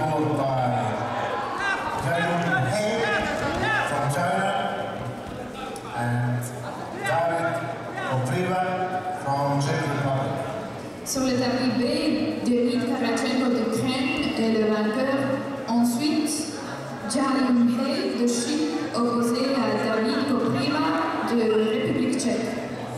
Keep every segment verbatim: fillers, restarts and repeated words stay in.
followed by Jae Hei from China and David Kopriva from Czech Republic. Sur le tapis B, Demid Karachenko d'Ukraine est le vainqueur. Ensuite, Jae Hei de Chypre opposé à David Kopriva de République tchèque.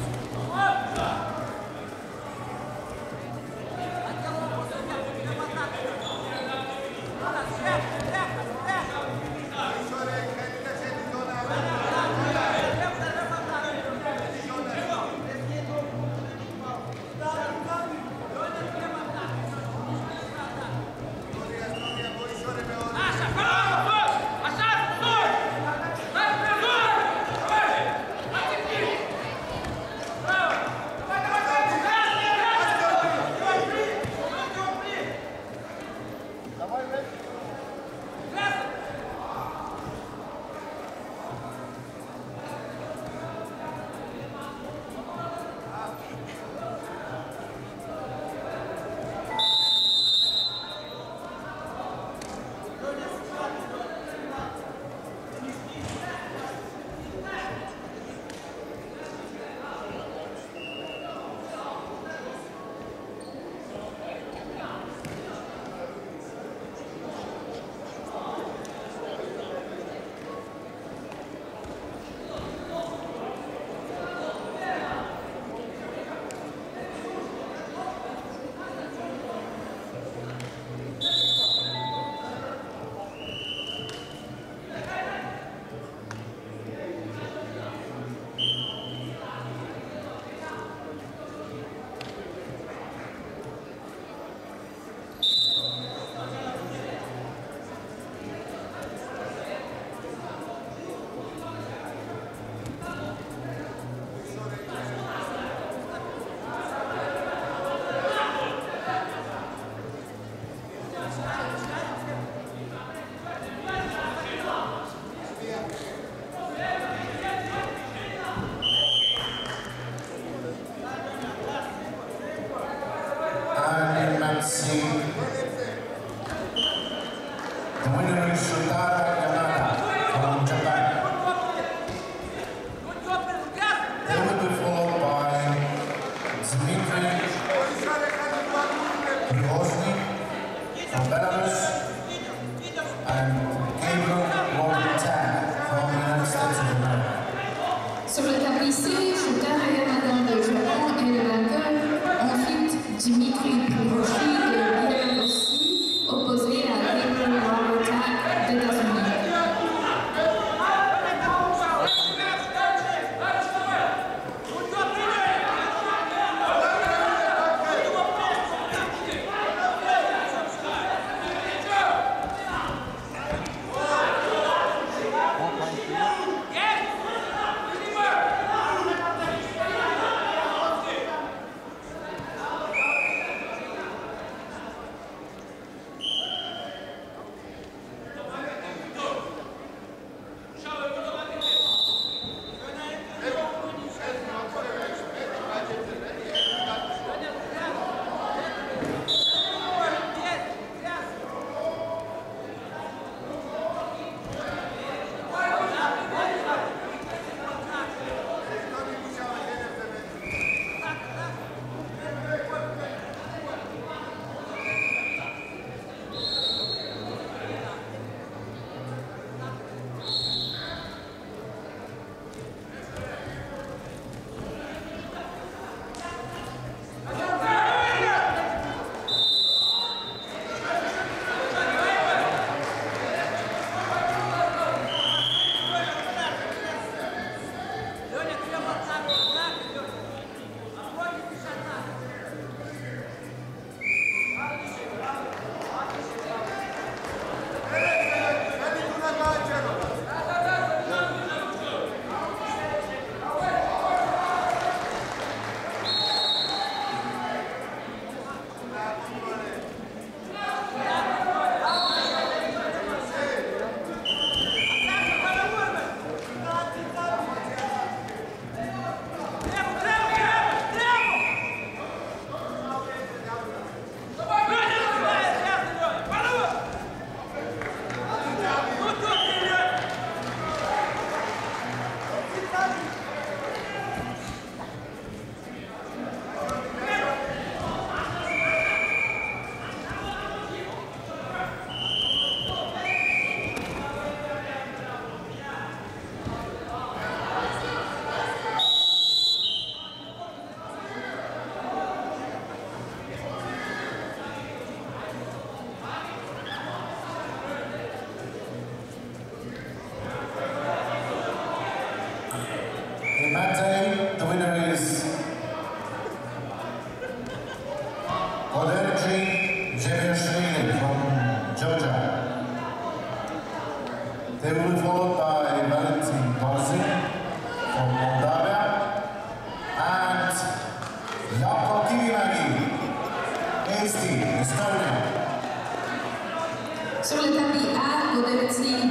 The winner is Shotaro Yamada from Japan. They will be followed by Dmitry Prigozhin from Belarus and Gabriel Lorentan from the United States of America. Sur le tapis C, Shotaro Yamada de Japon est le vainqueur. Ensuite, Dmitry Prigozhin de Biélorussie, opposé à Gabriel Lorentan d'États-Unis. Mate, the winner is Oderji Jevashvili from Georgia. They will be followed by Valentin Kozin from Moldavia and Jaakko Kivimägi, Eesti, Estonia. Sur le tapis A, Oderji